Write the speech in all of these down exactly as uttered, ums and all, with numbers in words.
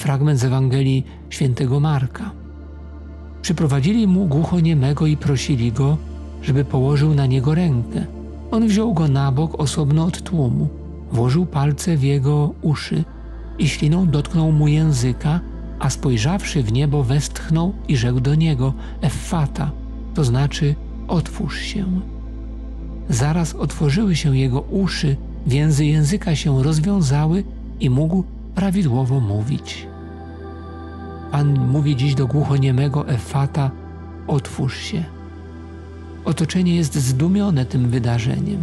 fragment z Ewangelii świętego Marka. Przyprowadzili mu głuchoniemego i prosili go, żeby położył na niego rękę. On wziął go na bok osobno od tłumu, włożył palce w jego uszy i śliną dotknął mu języka, a spojrzawszy w niebo westchnął i rzekł do niego: Effata, to znaczy otwórz się. Zaraz otworzyły się jego uszy, więzy języka się rozwiązały i mógł prawidłowo mówić. Pan mówi dziś do głuchoniemego: Effata, otwórz się. Otoczenie jest zdumione tym wydarzeniem.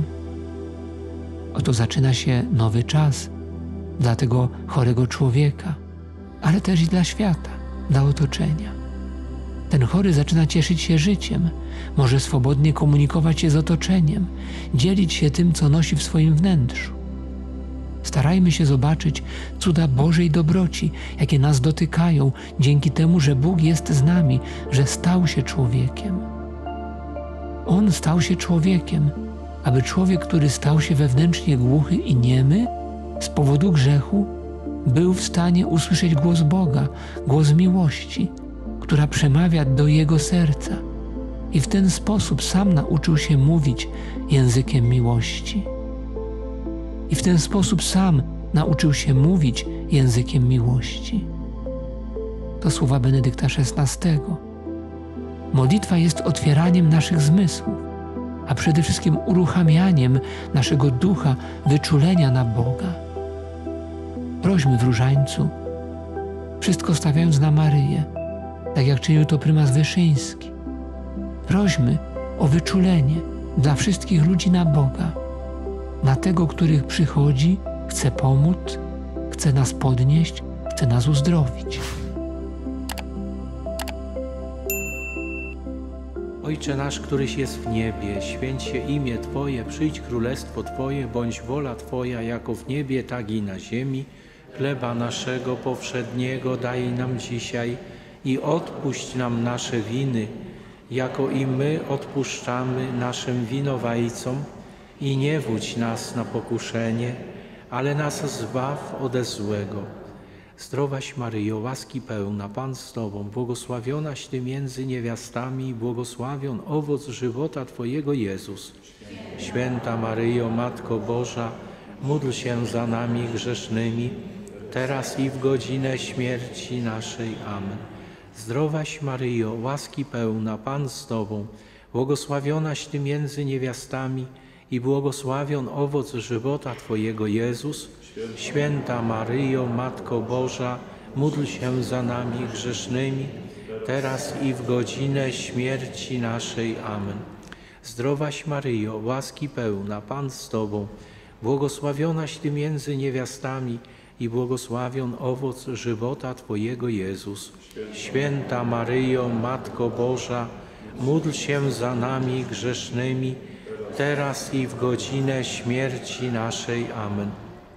Oto zaczyna się nowy czas dla tego chorego człowieka, ale też i dla świata, dla otoczenia. Ten chory zaczyna cieszyć się życiem, może swobodnie komunikować się z otoczeniem, dzielić się tym, co nosi w swoim wnętrzu. Starajmy się zobaczyć cuda Bożej dobroci, jakie nas dotykają dzięki temu, że Bóg jest z nami, że stał się człowiekiem. On stał się człowiekiem, aby człowiek, który stał się wewnętrznie głuchy i niemy z powodu grzechu, był w stanie usłyszeć głos Boga, głos miłości, która przemawia do jego serca, i w ten sposób sam nauczył się mówić językiem miłości. I w ten sposób sam nauczył się mówić językiem miłości. To słowa Benedykta szesnastego. Modlitwa jest otwieraniem naszych zmysłów, a przede wszystkim uruchamianiem naszego ducha wyczulenia na Boga. Prośmy w różańcu, wszystko stawiając na Maryję, tak jak czynił to prymas Wyszyński. Prośmy o wyczulenie dla wszystkich ludzi na Boga, na tego, który przychodzi, chce pomóc, chce nas podnieść, chce nas uzdrowić. Ojcze nasz, któryś jest w niebie, święć się imię Twoje, przyjdź królestwo Twoje, bądź wola Twoja, jako w niebie, tak i na ziemi. Chleba naszego powszedniego daj nam dzisiaj i odpuść nam nasze winy, jako i my odpuszczamy naszym winowajcom. I nie wódź nas na pokuszenie, ale nas zbaw ode złego. Zdrowaś Maryjo, łaski pełna, Pan z Tobą, błogosławionaś Ty między niewiastami i błogosławion owoc żywota Twojego, Jezus. Święta Maryjo, Matko Boża, módl się za nami grzesznymi, teraz i w godzinę śmierci naszej. Amen. Zdrowaś Maryjo, łaski pełna, Pan z Tobą, błogosławionaś Ty między niewiastami i błogosławion owoc żywota Twojego, Jezus. Święta Maryjo, Matko Boża, módl się za nami grzesznymi, teraz i w godzinę śmierci naszej. Amen. Zdrowaś Maryjo, łaski pełna, Pan z Tobą, błogosławionaś Ty między niewiastami i błogosławion owoc żywota Twojego, Jezus. Święta Maryjo, Matko Boża, módl się za nami grzesznymi, teraz i w godzinę śmierci naszej. Amen.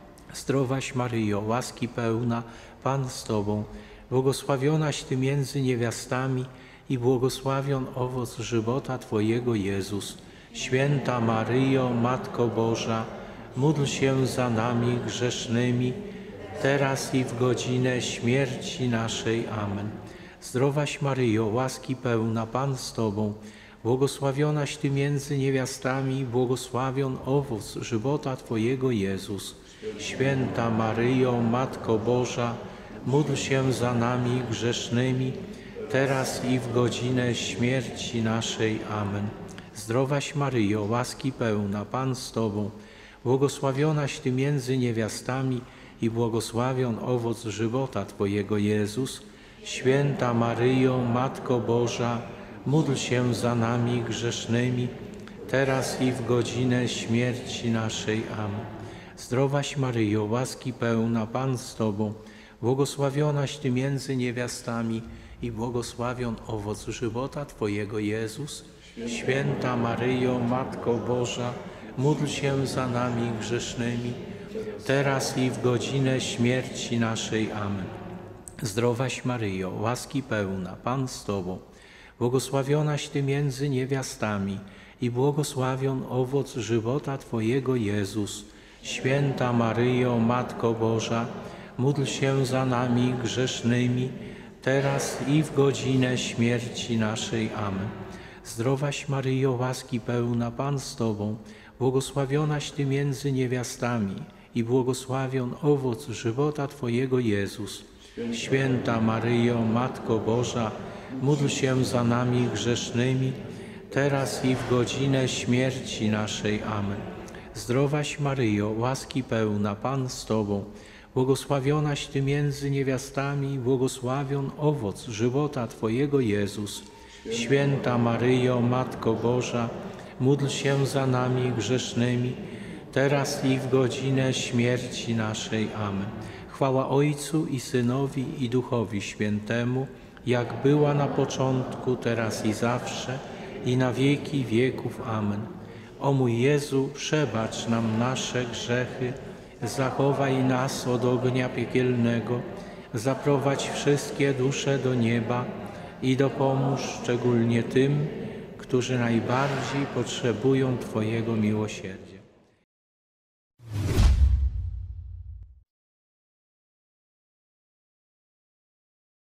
Zdrowaś Maryjo, łaski pełna, Pan z Tobą, błogosławionaś Ty między niewiastami i błogosławion owoc żywota Twojego, Jezus. Święta Maryjo, Matko Boża, módl się za nami grzesznymi, teraz i w godzinę śmierci naszej. Amen. Zdrowaś Maryjo, łaski pełna, Pan z Tobą, błogosławionaś Ty między niewiastami i błogosławion owoc żywota Twojego, Jezus. Święta Maryjo, Matko Boża, módl się za nami grzesznymi, teraz i w godzinę śmierci naszej. Amen. Zdrowaś Maryjo, łaski pełna, Pan z Tobą, błogosławionaś Ty między niewiastami i błogosławion owoc żywota Twojego, Jezus. Święta Maryjo, Matko Boża, módl się za nami grzesznymi, teraz i w godzinę śmierci naszej. Amen. Zdrowaś Maryjo, łaski pełna, Pan z Tobą, błogosławionaś Ty między niewiastami i błogosławion owoc żywota Twojego, Jezus. Święta Maryjo, Matko Boża, módl się za nami grzesznymi, teraz i w godzinę śmierci naszej. Amen. Zdrowaś Maryjo, łaski pełna, Pan z Tobą, błogosławionaś Ty między niewiastami i błogosławion owoc żywota Twojego, Jezus. Święta Maryjo, Matko Boża, módl się za nami grzesznymi, teraz i w godzinę śmierci naszej. Amen. Zdrowaś Maryjo, łaski pełna, Pan z Tobą, błogosławionaś Ty między niewiastami i błogosławion owoc żywota Twojego Jezus. Święta Maryjo, Matko Boża, módl się za nami grzesznymi, teraz i w godzinę śmierci naszej. Amen. Zdrowaś Maryjo, łaski pełna, Pan z Tobą, błogosławionaś Ty między niewiastami i błogosławion owoc żywota Twojego Jezus. Święta Maryjo, Matko Boża, módl się za nami grzesznymi, teraz i w godzinę śmierci naszej. Amen. Chwała Ojcu i Synowi i Duchowi Świętemu, jak była na początku, teraz i zawsze, i na wieki wieków. Amen. O mój Jezu, przebacz nam nasze grzechy, zachowaj nas od ognia piekielnego, zaprowadź wszystkie dusze do nieba i dopomóż szczególnie tym, którzy najbardziej potrzebują Twojego miłosierdzia.